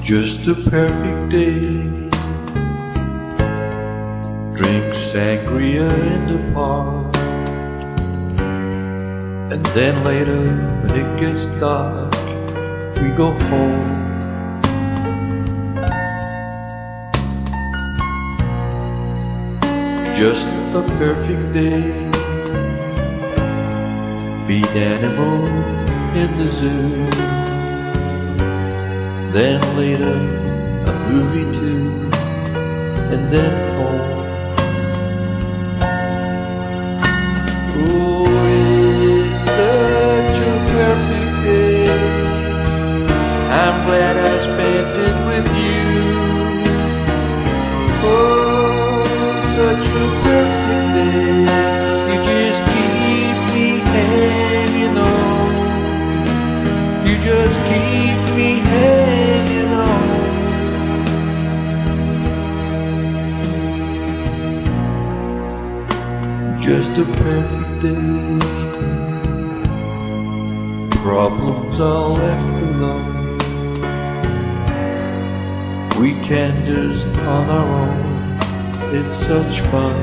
Just a perfect day. Drink sangria in the park, and then later when it gets dark we go home. Just a perfect day. Feed animals in the zoo, then later a movie too, and then home. Oh, it's such a perfect day. I'm glad I spent it with you. Oh, such a perfect day. You just keep me hanging on. You just keep me hanging on. Just a perfect day. Problems are left alone. Weekenders on our own. It's such fun.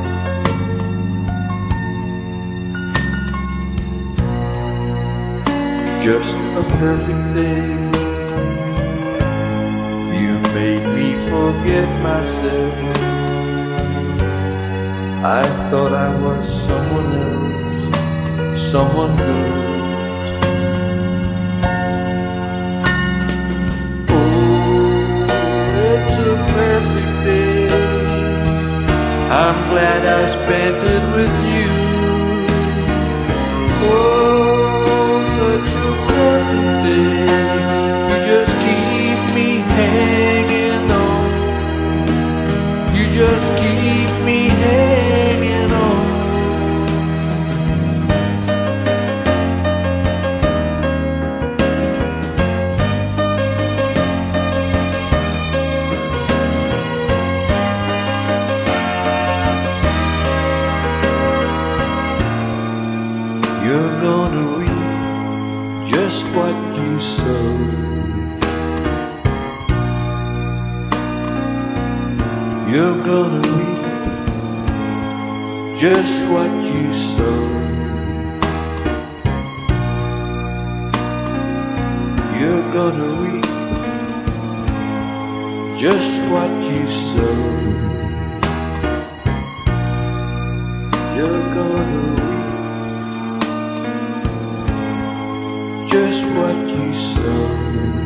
Just a perfect day. You made me forget myself. I thought I was someone else, someone good. Oh, it's a perfect day. I'm glad I spent it with you. Oh, such a perfect day. You just keep me hanging on. You just keep me hanging on. You're gonna reap just what you sow. You're gonna reap just what you sow. You're gonna reap just what you sow. You're gonna reap just what you sow.